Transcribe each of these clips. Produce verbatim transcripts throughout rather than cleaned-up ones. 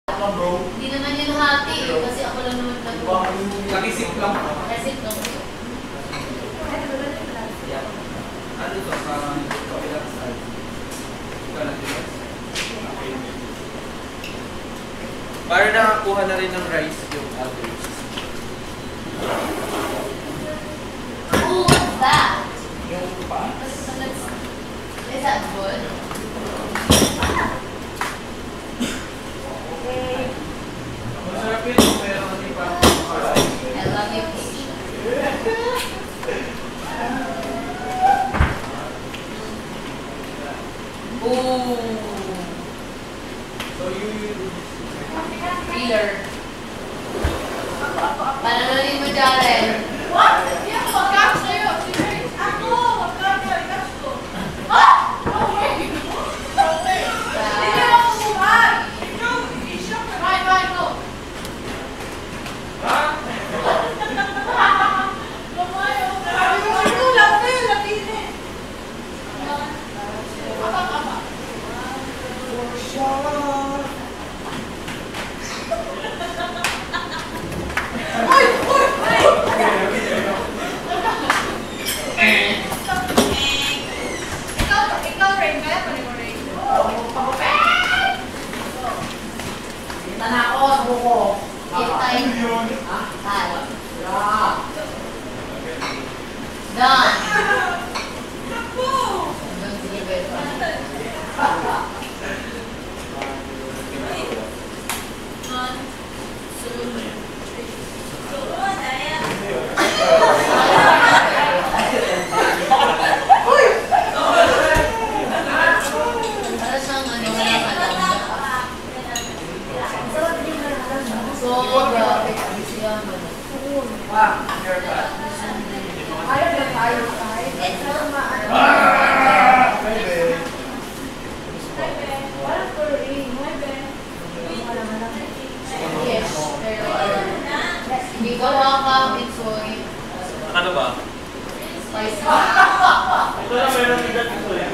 Hindi naman yun hati eh, kasi ako lang naman lang. Nakisip lang. Nakisip lang. Ano ito sa kabilang side? Ito na ito. Para nakakuha na rin ng rice yung others. Who was that? Yung pa. Is that good? Masarap yun, pero hindi pa. I love you, Keisha. Ooh. So you Feeler. Panalunin mo, Jaren. What? Yeah, mag-catch na yun. Ako! Mag-catch na yun. Catch ko. Ah! No way! No way! Hindi ako kumuhan! Ikaw! Isya ka! Right, right, go! Ha? Lumayo! Ano? Lapi! Lapini! Apa, apa? Uy! Uy! Ikaw, ikaw rin. Kaya pa rin mo rin. Kita na ako sa buko. Kita yun. Hi. Done. Done, sige, beto. One, two, ano ba? Spicy. Ito na meron bigat ito eh.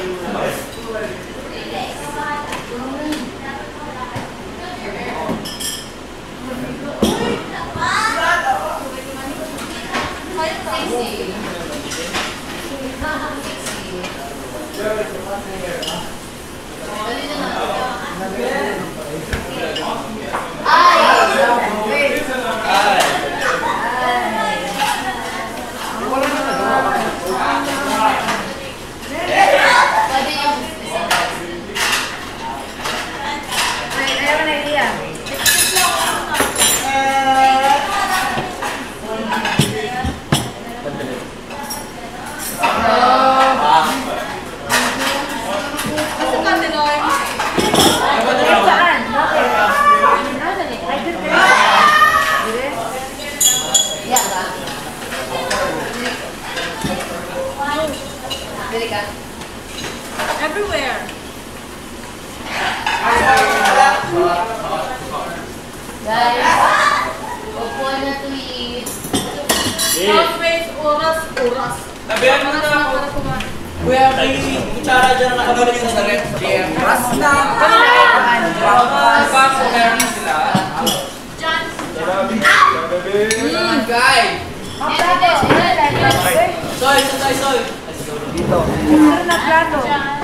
Everywhere. Guys, upo na to eat. Always oras, oras. Tabihan mo na ako. Kuya, may kutsara dyan na nakabalik sa rep. Ras na. Pasok meron na sila. John. Mmm, guy. Soy, soy, soy. Dito. Meron na plato.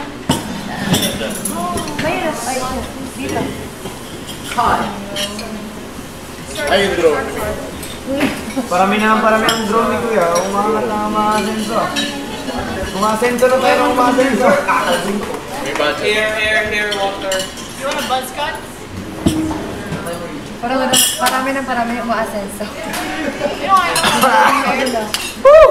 Mayroon. Ay, dito. Hi. Ay, yung drone. Parami na parami ang drone ni Kuya. Umangat na ang mga asenso. Mga asenso na tayo ng mga asenso. Here, here, here, water. You want a buzz cut? Parami na parami na parami ang mga asenso. You know, I know. Woo!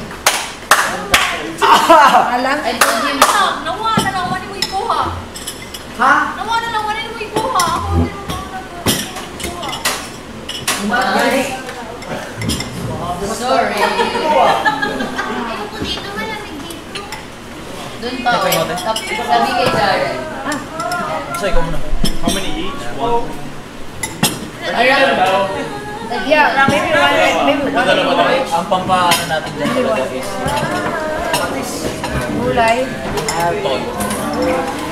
Alam? I told him. Nawa na lang, wani mo ikuha. Ha? Nawa na lang, wani mo ikuha. Ako din mo ikuha. Umagay. Sorry. Ayoko dito, malamig dito. Doon pa o. Sabi kay Jaren. So, ikaw muna. How many each? One? Around. Yeah, maybe one, maybe one. Dalawa na. Ang pampaano natin dyan talaga is Gulay. tol.